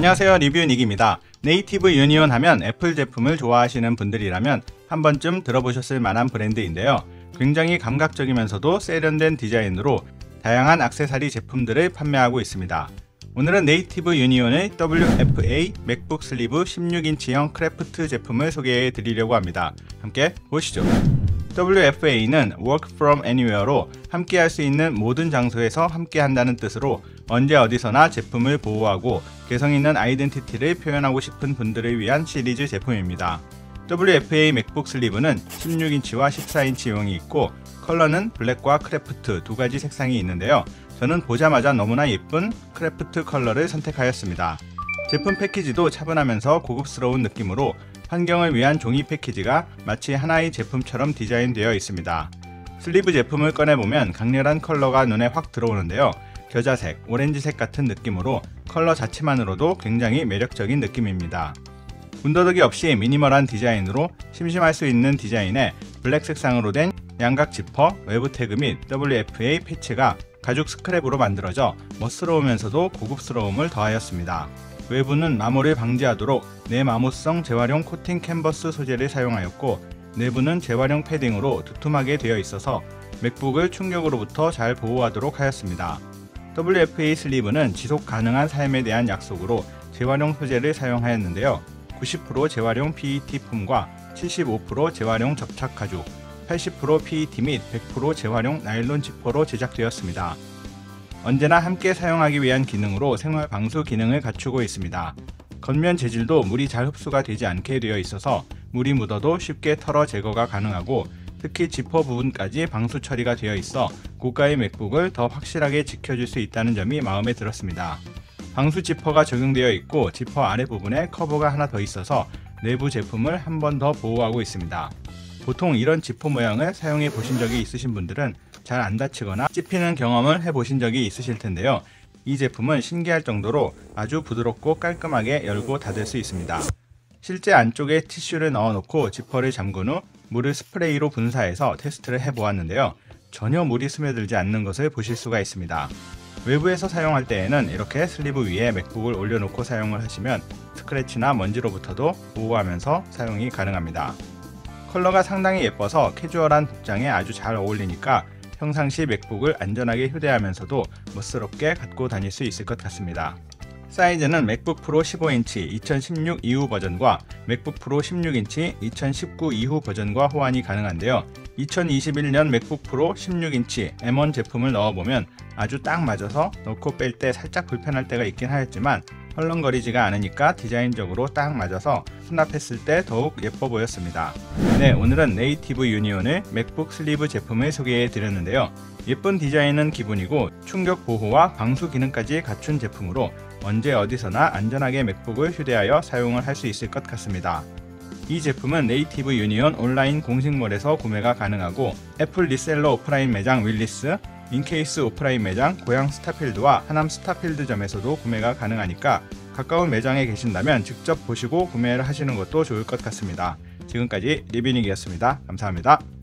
안녕하세요, 리뷰닉입니다. 네이티브 유니온 하면 애플 제품을 좋아하시는 분들이라면 한 번쯤 들어보셨을 만한 브랜드인데요. 굉장히 감각적이면서도 세련된 디자인으로 다양한 액세서리 제품들을 판매하고 있습니다. 오늘은 네이티브 유니온의 WFA 맥북 슬리브 16인치형 크래프트 제품을 소개해 드리려고 합니다. 함께 보시죠. WFA는 Work from Anywhere로 함께 할 수 있는 모든 장소에서 함께 한다는 뜻으로 언제 어디서나 제품을 보호하고 개성 있는 아이덴티티를 표현하고 싶은 분들을 위한 시리즈 제품입니다. WFA 맥북 슬리브는 16인치와 14인치용이 있고 컬러는 블랙과 크래프트 두 가지 색상이 있는데요. 저는 보자마자 너무나 예쁜 크래프트 컬러를 선택하였습니다. 제품 패키지도 차분하면서 고급스러운 느낌으로 환경을 위한 종이 패키지가 마치 하나의 제품처럼 디자인되어 있습니다. 슬리브 제품을 꺼내보면 강렬한 컬러가 눈에 확 들어오는데요. 겨자색, 오렌지색 같은 느낌으로 컬러 자체만으로도 굉장히 매력적인 느낌입니다. 군더더기 없이 미니멀한 디자인으로 심심할 수 있는 디자인에 블랙 색상으로 된 양각 지퍼, 외부 태그 및 WFA 패치가 가죽 스크랩으로 만들어져 멋스러우면서도 고급스러움을 더하였습니다. 외부는 마모를 방지하도록 내마모성 재활용 코팅 캔버스 소재를 사용하였고 내부는 재활용 패딩으로 두툼하게 되어 있어서 맥북을 충격으로부터 잘 보호하도록 하였습니다. WFA 슬리브는 지속 가능한 삶에 대한 약속으로 재활용 소재를 사용하였는데요. 90% 재활용 PET 폼과 75% 재활용 접착 가죽, 80% PET 및 100% 재활용 나일론 지퍼로 제작되었습니다. 언제나 함께 사용하기 위한 기능으로 생활 방수 기능을 갖추고 있습니다. 겉면 재질도 물이 잘 흡수가 되지 않게 되어 있어서 물이 묻어도 쉽게 털어 제거가 가능하고 특히 지퍼 부분까지 방수 처리가 되어 있어 고가의 맥북을 더 확실하게 지켜줄 수 있다는 점이 마음에 들었습니다. 방수 지퍼가 적용되어 있고 지퍼 아래 부분에 커버가 하나 더 있어서 내부 제품을 한 번 더 보호하고 있습니다. 보통 이런 지퍼 모양을 사용해 보신 적이 있으신 분들은 잘 안 다치거나 찝히는 경험을 해보신 적이 있으실 텐데요. 이 제품은 신기할 정도로 아주 부드럽고 깔끔하게 열고 닫을 수 있습니다. 실제 안쪽에 티슈를 넣어 놓고 지퍼를 잠근 후 물을 스프레이로 분사해서 테스트를 해보았는데요. 전혀 물이 스며들지 않는 것을 보실 수가 있습니다. 외부에서 사용할 때에는 이렇게 슬리브 위에 맥북을 올려놓고 사용을 하시면 스크래치나 먼지로부터도 보호하면서 사용이 가능합니다. 컬러가 상당히 예뻐서 캐주얼한 복장에 아주 잘 어울리니까 평상시 맥북을 안전하게 휴대하면서도 멋스럽게 갖고 다닐 수 있을 것 같습니다. 사이즈는 맥북 프로 15인치 2016 이후 버전과 맥북 프로 16인치 2019 이후 버전과 호환이 가능한데요. 2021년 맥북 프로 16인치 M1 제품을 넣어보면 아주 딱 맞아서 넣고 뺄 때 살짝 불편할 때가 있긴 하였지만 헐렁거리지가 않으니까 디자인적으로 딱 맞아서 수납했을 때 더욱 예뻐 보였습니다. 네, 오늘은 네이티브 유니온의 맥북 슬리브 제품을 소개해 드렸는데요. 예쁜 디자인은 기본이고 충격 보호와 방수 기능까지 갖춘 제품으로 언제 어디서나 안전하게 맥북을 휴대하여 사용을 할 수 있을 것 같습니다. 이 제품은 네이티브 유니온 온라인 공식몰에서 구매가 가능하고 애플 리셀러 오프라인 매장 윌리스, 인케이스 오프라인 매장 고양 스타필드와 하남 스타필드점에서도 구매가 가능하니까 가까운 매장에 계신다면 직접 보시고 구매를 하시는 것도 좋을 것 같습니다. 지금까지 리뷰닉이었습니다. 감사합니다.